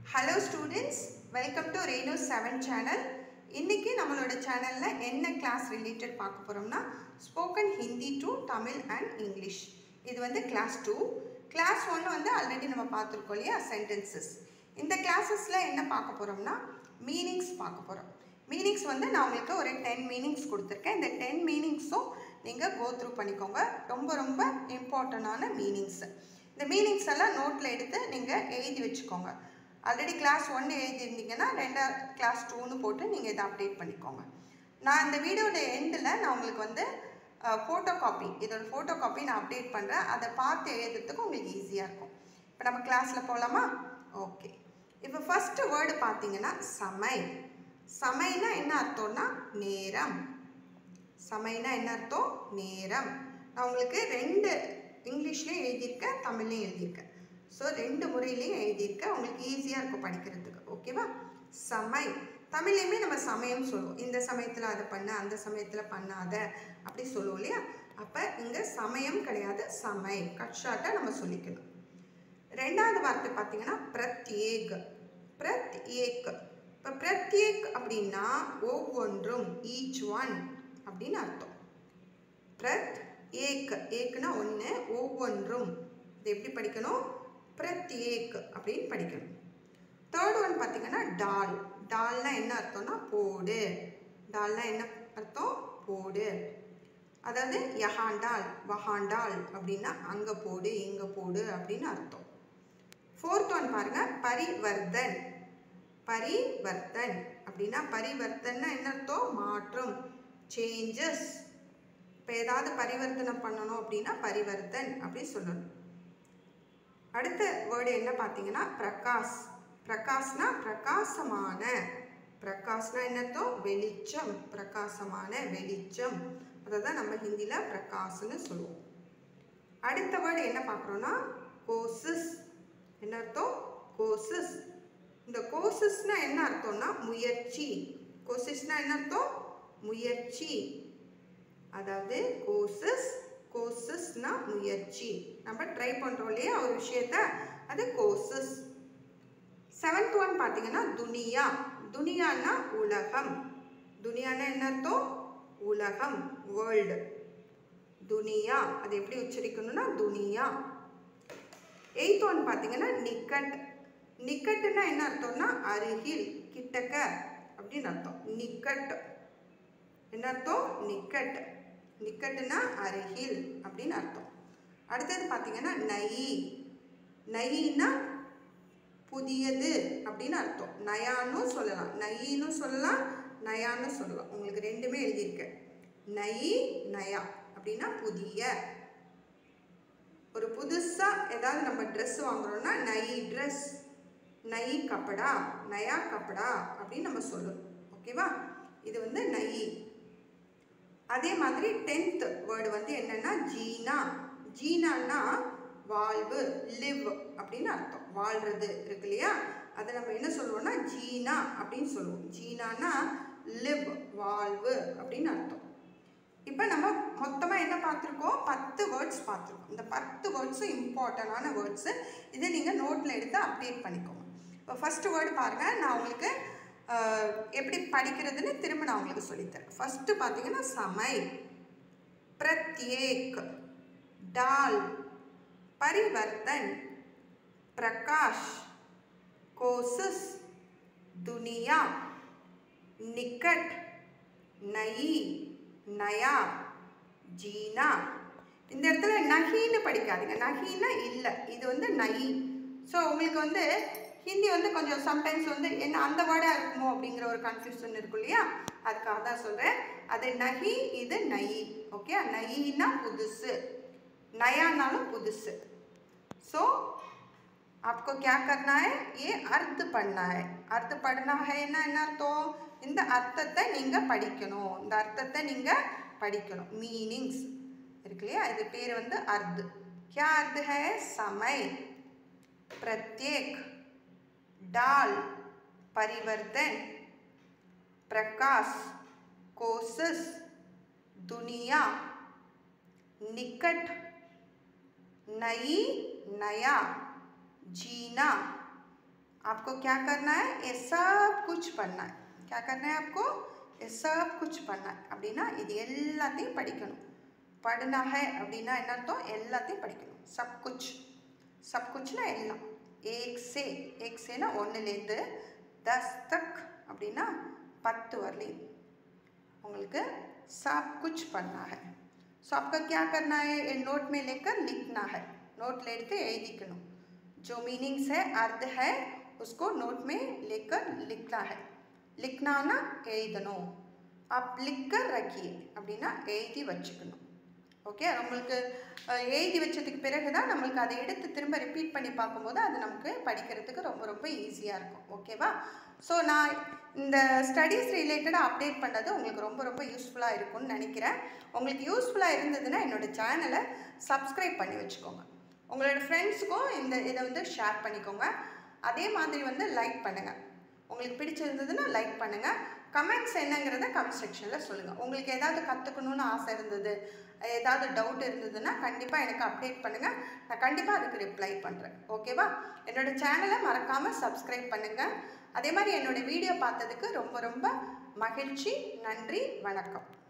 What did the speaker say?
Hello students, welcome to Reno 7 channel. இன்னைக்கு நம்மளோட சேனல்ல என்ன கிளாஸ் ரிலேட்டட் பார்க்க போறோம்னா spoken Hindi to Tamil and English. இது வந்து கிளாஸ் 2. கிளாஸ் 1 வந்து ஆல்ரெடி நம்ம பார்த்திருக்கோம் இல்லையா, சென்டென்சஸ். இந்த கிளாसेसல என்ன பார்க்க போறோம்னா மீனிங்ஸ் பார்க்க போறோம். மீனிங்ஸ் வந்து நான் உங்களுக்கு ஒரு 10 மீனிங்ஸ் கொடுத்திருக்கேன். இந்த 10 மீனிங்ஸும் நீங்க கோ த்ரூ பண்ணிக்கோங்க. ரொம்ப இம்பார்ட்டன்ட்டான மீனிங்ஸ். இந்த மீனிங்ஸ் எல்லாம் நோட்ல எடுத்து நீங்க எழுதி வெச்சுக்கோங்க. ஆல்ரெடி கிளாஸ் 1 எழுதிருந்தீங்கன்னா கிளாஸ் 2னு போட்டு நீங்க இத அப்டேட் பண்ணிக்கோங்க. நான் இந்த வீடியோட எண்ட்ல நான் உங்களுக்கு வந்து போட்டோ காப்பி, இதோட போட்டோ காப்பி நான் அப்டேட் பண்றேன். அதை பார்த்து எழுதுறதுக்கு உங்களுக்கு ஈஸியா இருக்கும். இப்போ நம்ம கிளாஸ்ல போலாமா? ஓகே. இப்போ ஃபர்ஸ்ட் வேர்ட் பாத்தீங்கன்னா சமை. சமைனா என்ன அர்த்தம்னா நேரம். சமைனா என்ன அர்த்தம்? நேரம். நான் உங்களுக்கு ரெண்டு இங்கிலீஷ்லயே எழுதியிருக்கேன், தமிழ்லயும் எழுதியிருக்கேன். ஸோ ரெண்டு முறையிலையும் எழுதியிருக்கேன். உங்களுக்கு ஈஸியாக இருக்கும் படிக்கிறதுக்கு. ஓகேவா? சமை. தமிழ்லையுமே நம்ம சமயம் சொல்லுவோம். இந்த சமயத்தில் அதை பண்ண, அந்த சமயத்தில் பண்ணாத அப்படி சொல்லுவோம் இல்லையா? அப்போ இங்கே சமயம் கிடையாது, சமை. கட் ஷார்ட்டாக நம்ம சொல்லிக்கணும். ரெண்டாவது வார்த்தை பார்த்தீங்கன்னா பிரத்யேக். பிரத்யேக். இப்போ பிரத்யேக் அப்படின்னா ஒவ்வொன்றும், ஈச் ஒன் அப்படின்னு அர்த்தம். பிரத்யேக். ஏக்னா ஒன்று, ஒவ்வொன்றும். இது எப்படி படிக்கணும்? பிரத்யேக் அப்படின்னு படிக்கணும். தேர்ட் ஒன் பார்த்தீங்கன்னா டால். டால்னா என்ன அர்த்தம்னா போடு. டால்னா என்ன அர்த்தம்? போடு. அதாவது யஹாண்டால், வஹாண்டால் அப்படின்னா அங்கே போடு, இங்கே போடு அப்படின்னு அர்த்தம். ஃபோர்த் ஒன் பாருங்க, பரிவர்த்தன். பரிவர்த்தன் அப்படின்னா பரிவர்த்தன்னா என்ன அர்த்தம்? மாற்றம், சேஞ்சஸ். இப்போ ஏதாவது பரிவர்த்தனை பண்ணணும் அப்படின்னா பரிவர்த்தன் அப்படி சொல்லணும். அடுத்த வேர்டு என்ன பார்த்தீங்கன்னா பிரகாஷ். பிரகாஷ்னா பிரகாசமான. பிரகாஷ்னா என்ன அர்த்தம்? வெளிச்சம். பிரகாசமான, வெளிச்சம். அதை தான் நம்ம ஹிந்தியில் பிரகாஷ்னு சொல்லுவோம். அடுத்த வேர்டு என்ன பார்க்குறோன்னா கோசிஸ். என்ன அர்த்தம்? கோசிஸ். இந்த கோசிஸ்னா என்ன அர்த்தம்னா முயற்சி. கோசிஸ்னா என்ன அர்த்தம்? முயற்சி. அதாவது கோசிஸ், கோசிஸ்னா முயற்சி. நம்ம ட்ரை பண்றோம் இல்லையா ஒரு விஷயத்தை, அது கோசிஸ். செவன்த் ஒன் பார்த்தீங்கன்னா துனியா. துனியானா உலகம். துனியானா என்ன அர்த்தம்? உலகம், வேர்ல்டு. துனியா. அது எப்படி உச்சரிக்கணும்னா துனியா. எய்த் ஒன் பார்த்தீங்கன்னா நிக்கட். நிக்கட்னா என்ன அர்த்தம்னா அருகில், கிட்டக்க அப்படின்னு அர்த்தம். நிக்கட் என்ன அர்த்தம்? நிக்கட். நிக்கட்னா அருகில் அப்படின்னு அர்த்தம். அடுத்தது பார்த்தீங்கன்னா நயி. நயின்னா புதியது அப்படின்னு அர்த்தம். நயான்னு சொல்லலாம், நயின்னு சொல்லலாம், நயான்னு சொல்லலாம். உங்களுக்கு ரெண்டுமே எழுதியிருக்கேன். நயி, நயா அப்படின்னா புதிய. ஒரு புதுசா ஏதாவது நம்ம ட்ரெஸ் வாங்குறோம்னா நயி ட்ரெஸ், நயி கப்படா, நயா கப்படா அப்படின்னு நம்ம சொல்லணும். ஓகேவா? இது வந்து நயி. அதே மாதிரி 10th வேர்டு வந்து என்னன்னா ஜீனா. ஜீனான்னா வாழ்வு, லிவ் அப்படின்னு அர்த்தம். வாழ்றது இருக்கு இல்லையா, அதை நம்ம என்ன சொல்லுவோம்னா ஜீனா அப்படின்னு சொல்லுவோம். ஜீனானா லிவ், வாழ்வு அப்படின்னு அர்த்தம். இப்போ நம்ம மொத்தமாக என்ன பார்த்துருக்கோம்? 10 வேர்ட்ஸ் பார்த்துருக்கோம். இந்த 10 வேர்ட்ஸும் இம்பார்ட்டண்டான வேர்ட்ஸு. இதை நீங்கள் நோட்டில் எடுத்து அப்டேட் பண்ணிக்கோங்க. இப்போ ஃபர்ஸ்ட் வேர்டு பாருங்கள், நான் உங்களுக்கு எப்படி படிக்கிறதுன்னு திரும்ப நான் உங்களுக்கு சொல்லித்தரேன். ஃபர்ஸ்ட் பார்த்தீங்கன்னா சமை, பிரத்யேக், டால், பரிவர்த்தன், பிரகாஷ், கோசிஸ், துனியா, நிக்கட், நயி, நயா, ஜீனா. இந்த இடத்துல நஹின்னு படிக்காதீங்க. நஹின்னா இல்லை, இது வந்து நயி. ஸோ உங்களுக்கு வந்து ஹிந்தி வந்து கொஞ்சம் சம்டைம்ஸ் வந்து என்ன அந்த வேர்டாக இருக்குமோ அப்படிங்கிற ஒரு கன்ஃபியூஷன் இருக்கும் இல்லையா, அதுக்காக தான் சொல்கிறேன். அது நஹி, இது நயி. ஓகே? நயின்னா புதுசு, நயானாலும் புதுசு. ஸோ आपको क्या करना है? ये अर्थ पढ़ना है. अर्थ पढ़ना है ना என்ன அர்த்தம்? இந்த அர்த்தத்தை நீங்கள் படிக்கணும். இந்த அர்த்தத்தை நீங்கள் படிக்கணும். மீனிங்ஸ் இருக்கு இல்லையா, இது பேர் வந்து अर्थ. क्या अर्थ है? समय, प्रत्येक, डाल, परिवर्तन, प्रकाश, कोशिश, दुनिया, निकट, नई, नया, जीना, आपको क्या करना है, ये सब कुछ पढ़ना है. क्या करना है आपको, ये सब कुछ पढ़ना है. அப்படின்னா இது எல்லாத்தையும் படிக்கணும். पढ़ना है அப்படின்னா என்ன அர்த்தம், எல்லாத்தையும் படிக்கணும். सब कुछனா எல்லாம். एक सेना 1லேருந்து 10 तक அப்படின்னா 10 வரலையும் உங்களுக்கு सब कुछ पढ़ना है. सो आपका क्या करना है, ये नोट में लेकर लिखना है. नोट लेते எழுதிக்கணும். जो मीनिंग्स है, अर्थ है, उसको नोट में लेकर लिखना है. लिखना ना எழுதணும். आप लिख कर रखिए அப்படின்னா எழுதி வச்சுக்கணும். ஓகே, நம்மளுக்கு எழுதி வச்சதுக்கு பிறகு தான் நம்மளுக்கு அதை எடுத்து திரும்ப ரிப்பீட் பண்ணி பார்க்கும்போது அது நமக்கு படிக்கிறதுக்கு ரொம்ப ரொம்ப ஈஸியாக இருக்கும். ஓகேவா? ஸோ நான் இந்த ஸ்டடீஸ் ரிலேட்டடாக அப்டேட் பண்ணது உங்களுக்கு ரொம்ப ரொம்ப யூஸ்ஃபுல்லாக இருக்கும்னு நினைக்கிறேன். உங்களுக்கு யூஸ்ஃபுல்லாக இருந்ததுன்னா என்னோடய சேனலை சப்ஸ்கிரைப் பண்ணி வச்சுக்கோங்க. உங்களோட ஃப்ரெண்ட்ஸுக்கும் இதை வந்து ஷேர் பண்ணிக்கோங்க. அதே மாதிரி வந்து லைக் பண்ணுங்கள். உங்களுக்கு பிடிச்சிருந்ததுன்னா லைக் பண்ணுங்கள். கமெண்ட்ஸ் என்னங்கிறத கமெண்ட் செக்ஷனில் சொல்லுங்கள். உங்களுக்கு ஏதாவது கற்றுக்கணுன்னு ஆசை இருந்தது, ஏதாவது டவுட் இருந்ததுன்னா கண்டிப்பாக எனக்கு அப்டேட் பண்ணுங்கள். நான் கண்டிப்பாக அதுக்கு ரிப்ளை பண்ணுறேன். ஓகேவா? என்னோடய சேனலை மறக்காமல் சப்ஸ்கிரைப் பண்ணுங்கள். அதே மாதிரி என்னோடய வீடியோ பார்த்ததுக்கு ரொம்ப ரொம்ப மகிழ்ச்சி. நன்றி, வணக்கம்.